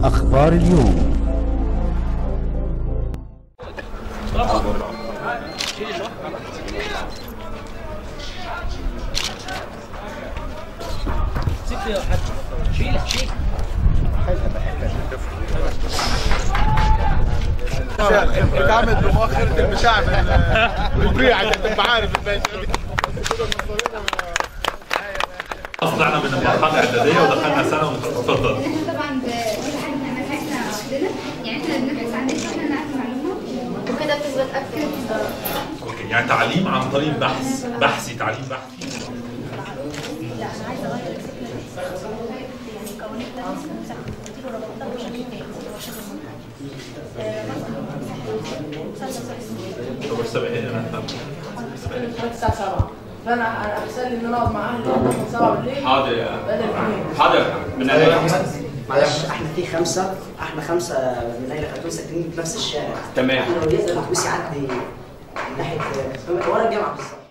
أخبار اليوم. بتعمل بمؤخرة المشاعر البيع عشان تبقى عارف الماشي. طلعنا من المرحلة الإعدادية ودخلنا سنة ونتفضل. احنا طبعا كل حاجه بنعملها عندنا، يعني احنا بنبحث عن نفسنا احنا نعرف معلومه وكده بتثبت اكتر. اوكي، يعني تعليم عن طريق بحث، بحثي، تعليم بحثي. لا انا عايزه اغير الفكره دي، يعني مكونات ده مساحه كتير وربطتها بشكل تاني هو شكل طب السبعين انا الساعة 7 فانا احسن لي ان انا اقعد مع اهلي من 7 بالليل. حاضر يا حاضر من معلش احنا في خمسه من ليلى خاتون ساكنين في نفس الشارع. تمام. احنا لو يقدر الاتوبيس يعدي من ناحيه ورا الجامعه بالظبط.